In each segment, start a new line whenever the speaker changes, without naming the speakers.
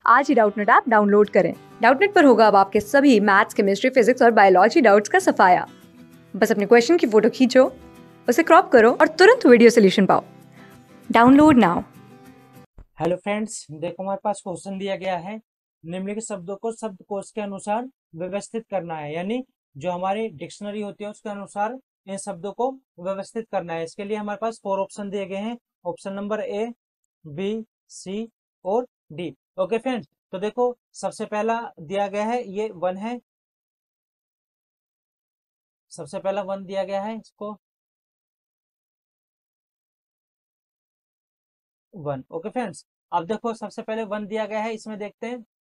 आज ही Doubtnut app download करें। डाउटनेट पर होगा अब आपके सभी मैथ्स, केमिस्ट्री, फिजिक्स और बायोलॉजी डाउट्स का सफाया। बस अपने क्वेश्चन की फोटो खींचो, उसे क्रॉप करो और तुरंत वीडियो सोल्यूशन पाओ। Download now.
हेलो फ्रेंड्स, देखो हमारे पास क्वेश्चन दिया गया है। निम्नलिखित शब्दों को शब्दकोश के अनुसार व्यवस्थित करना है, यानी जो हमारी डिक्शनरी होती है उसके अनुसार इन शब्दों को व्यवस्थित करना है। इसके लिए हमारे पास 4 ऑप्शन दिए गए हैं। Option number A, B, C और डी। ओके फ्रेंड्स, तो देखो सबसे पहला दिया गया है ये 1 है। सबसे पहला 1 दिया गया है, इसको 1। ओके फ्रेंड्स, अब देखो सबसे पहले 1 दिया गया है, इसमें देखते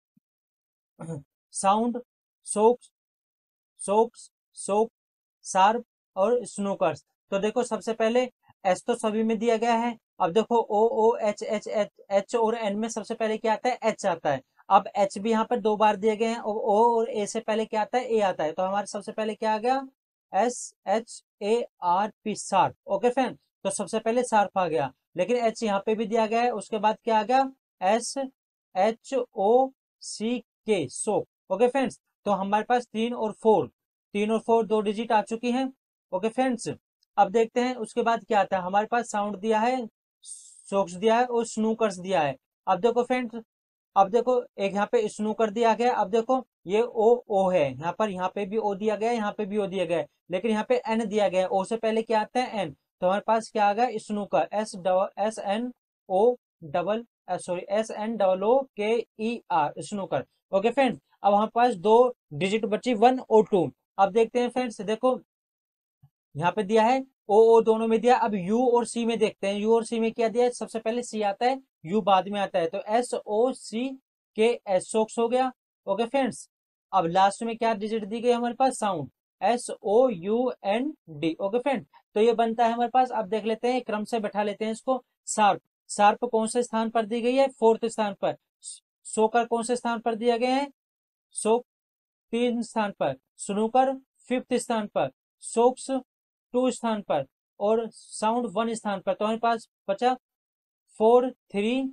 हैं sound, socks, socks, sock, sharp और स्नूकर्स। तो देखो सबसे पहले एस तो सभी में दिया गया है। अब देखो O O H H H H और एन में सबसे पहले क्या आता है? एच आता है। अब एच भी यहाँ पर 2 बार दिए गए हैं और ओ और ए से पहले क्या आता है? ए आता है। तो हमारे सबसे पहले क्या आ गया? S H A R P, sharp. Okay friend, तो सबसे पहले शार्प आ गया, लेकिन एच यहाँ पे भी दिया गया है। उसके बाद क्या आ गया? एस एच ओ सी के, सोक। ओके फ्रेंड्स, तो हमारे पास 3 और 4, 3 और 4 2 डिजिट आ चुकी हैं। ओके फ्रेंड्स, अब देखते हैं उसके बाद क्या आता है। हमारे पास साउंड दिया है, सोक्स दिया है और स्नूकर्स दिया है। अब देखो फ्रेंड्स, अब देखो एक यहाँ पे स्नूकर दिया गया है। अब देखो ये ओ ओ है, यहाँ पे भी ओ दिया गया है, यहाँ पे भी ओ दिया गया है, लेकिन यहाँ पे एन दिया गया है। ओ से पहले क्या आता है? एन। तो हमारे पास क्या आ गया? Snooker, S N O double sorry S N double O K E R, snooker. Okay friends, अब हमारे पास 2 डिजिट बची, 1 और 2। अब देखते हैं फ्रेंड्स, देखो यहाँ पे दिया है ओ ओ दोनों में दिया। अब यू और सी में देखते हैं। यू और सी में क्या दिया है? सबसे पहले सी आता है, यू बाद में आता है। तो एस ओ सी के एस, सोक्स हो गया। ओके फ्रेंड्स, अब लास्ट में क्या डिजिट दी गई हमारे पास? Sound, S O U N D. Okay friend, तो ये बनता है हमारे पास। अब देख लेते हैं, क्रम से बैठा लेते हैं इसको। शार्प, शार्प कौन से स्थान पर दी गई है? 4th स्थान पर। सोकर कौन से स्थान पर दिया गया है? सोक 3 स्थान पर। स्नूकर 5th स्थान पर। सोक्स 2 स्थान पर और साउंड 1 स्थान पर। तो हमारे पास बचा 4 3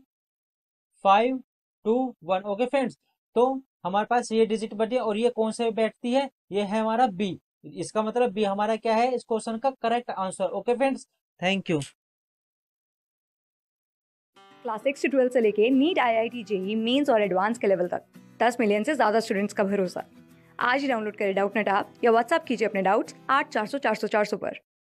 5 2 1। ओके फ्रेंड्स, तो हमारे पास ये डिजिट बची और ये कौन से बैठती है? ये है हमारा बी। इसका मतलब बी हमारा क्या है इस क्वेश्चन का correct answer. Okay friends, thank you.
Class 6 से 12 से लेके नीट, IIT, जेईई मेंस और एडवांस के लेवल तक 10 मिलियन से ज्यादा स्टूडेंट्स का भरोसा। आज ही डाउनलोड करें डाउटनेट ऐप या व्हाट्सएप कीजिए अपने डाउट्स 8400 400 400 पर।